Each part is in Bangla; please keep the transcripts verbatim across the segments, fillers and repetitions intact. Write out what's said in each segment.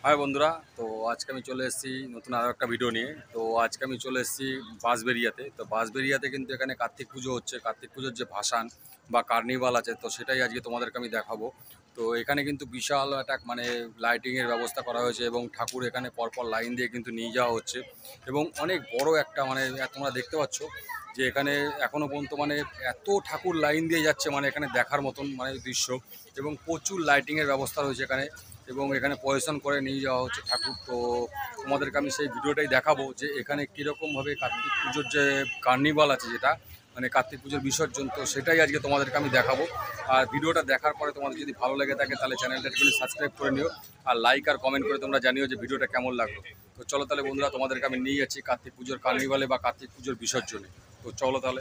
হাই বন্ধুরা, তো আজকে আমি চলে এসেছি নতুন আরও একটা ভিডিও নিয়ে। তো আজকে আমি চলে এসেছি বাঁশবেড়িয়াতে। তো বাঁশবেড়িয়াতে কিন্তু এখানে কার্তিক পুজো হচ্ছে। কার্তিক পুজোর যে ভাসান বা কার্নিভাল আছে, তো সেটাই আজকে তোমাদেরকে আমি দেখাবো। তো এখানে কিন্তু বিশাল একটা মানে লাইটিংয়ের ব্যবস্থা করা হয়েছে এবং ঠাকুর এখানে পরপর লাইন দিয়ে কিন্তু নিয়ে যাওয়া হচ্ছে। এবং অনেক বড় একটা মানে তোমরা দেখতে পাচ্ছ যে এখানে এখনও পর্যন্ত মানে এত ঠাকুর লাইন দিয়ে যাচ্ছে, মানে এখানে দেখার মতন মানে দৃশ্য। এবং প্রচুর লাইটিংয়ের ব্যবস্থা রয়েছে এখানে, এবং এখানে পজিশন করে নিয়ে যাওয়া হচ্ছে ঠাকুর। তো তোমাদেরকে আমি সেই ভিডিওটাই দেখাবো যে এখানে কীরকমভাবে কার্তিক পুজোর যে কার্নিভাল আছে, যেটা মানে কার্তিক পুজোর বিসর্জন, তো সেটাই আজকে তোমাদেরকে আমি দেখাবো। আর ভিডিওটা দেখার পরে তোমাদের যদি ভালো লেগে থাকে তাহলে চ্যানেলটা একটু সাবস্ক্রাইব করে নিও, আর লাইক আর কমেন্ট করে তোমরা জানিও যে ভিডিওটা কেমন লাগলো। তো চলো তাহলে বন্ধুরা, তোমাদেরকে আমি নিয়ে যাচ্ছি কার্তিক পুজোর কার্নিভালে বা কার্তিক পুজোর বিসর্জনে। তো চলো তাহলে।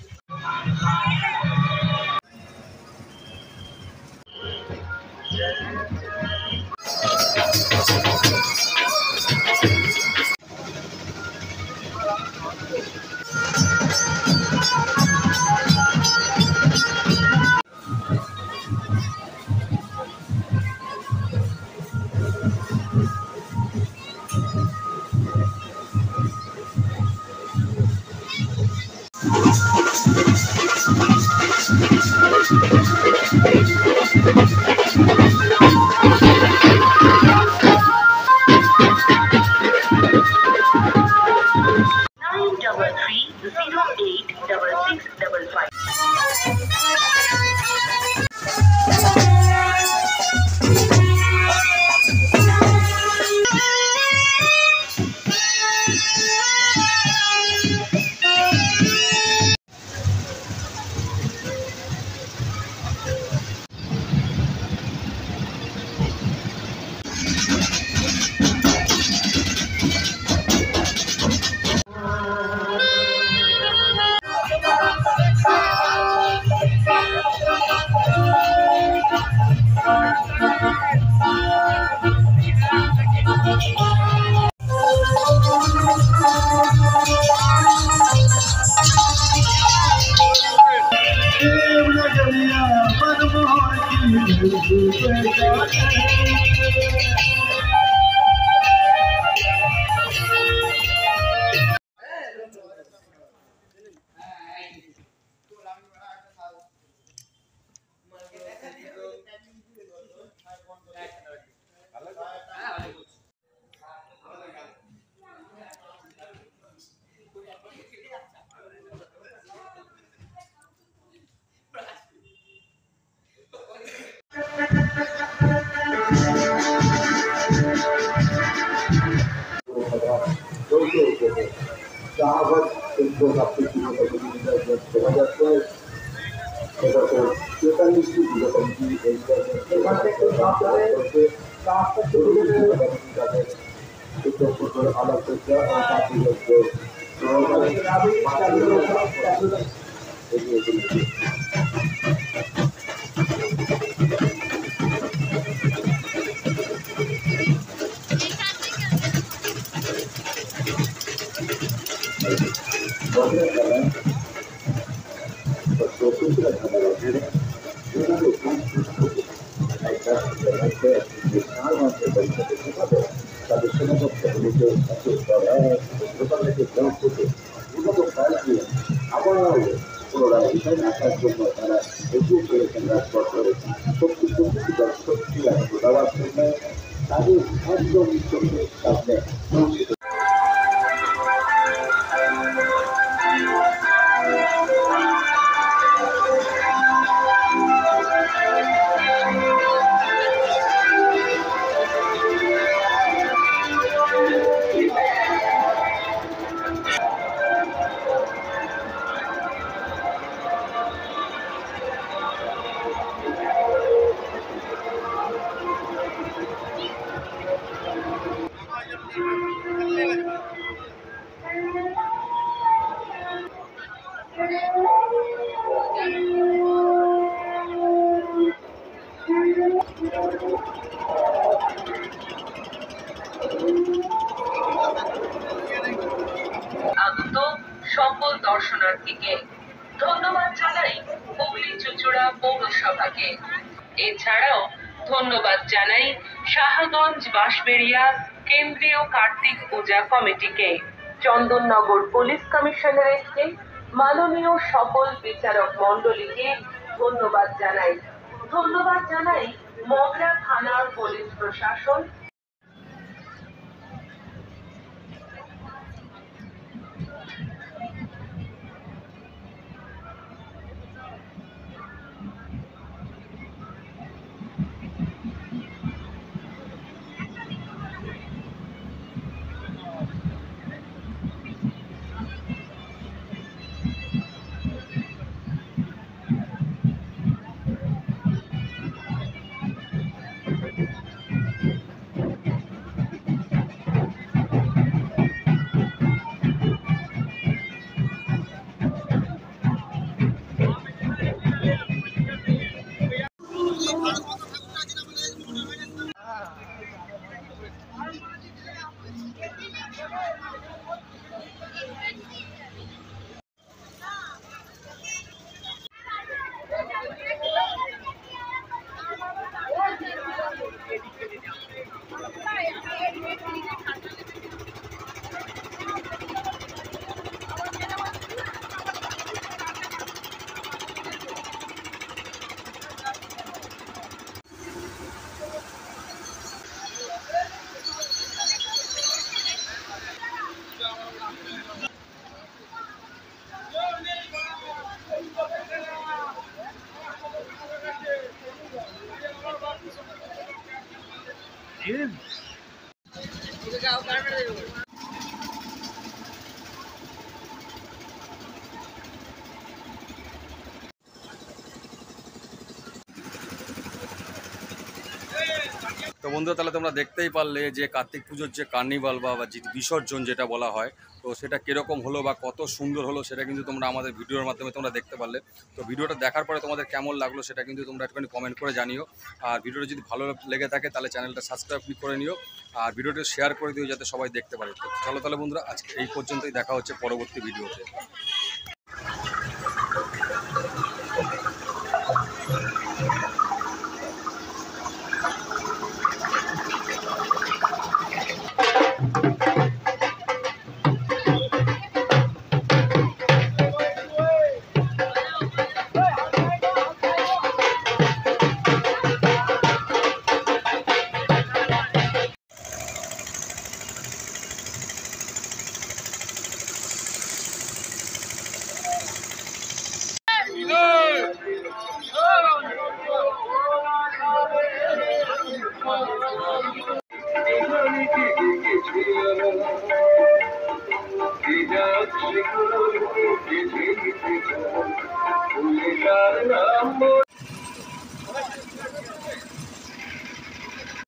Sahabat untuk aktif juga kita sebagai sebagai kita mesti juga penting sebagai sahabat juga kita itu betul alat kerja tapi betul kalau kita আগত সকল দর্শনার্থীকে ধন্যবাদ জানাই হুগলি চুঁচুড়া পৌরসভাকে। এছাড়াও ধন্যবাদ জানাই শাহগঞ্জ বাঁশবেড়িয়া কেন্দ্রীয় কার্তিক পূজা কমিটিকে, চন্দননগর পুলিশ কমিশনারেটকে, মাননীয় সকল বিচারক মণ্ডলীকে ধন্যবাদ জানাই। ধন্যবাদ জানাই মগরা থানার পুলিশ প্রশাসন। তো বন্ধুরা, তাহলে তোমরা দেখতেই পারলে যে কার্তিক পুজোর যে কার্নিভাল বা বা যে বিসর্জন যেটা বলা হয়, তো সেটা কীরকম হলো বা কত সুন্দর হলো সেটা কিন্তু তোমরা আমাদের ভিডিওর মাধ্যমে তোমরা দেখতে পারলে। তো ভিডিওটা দেখার পরে তোমাদের কেমন লাগলো সেটা কিন্তু তোমরা একটুখানি কমেন্ট করে জানিও। আর ভিডিওটা যদি ভালো লেগে থাকে তাহলে চ্যানেলটা সাবস্ক্রাইব করে নিও, আর ভিডিওটা শেয়ার করে দিও যাতে সবাই দেখতে পারে। তো চলো তাহলে বন্ধুরা, আজকে এই পর্যন্তই, দেখা হচ্ছে পরবর্তী ভিডিওতে। Oh,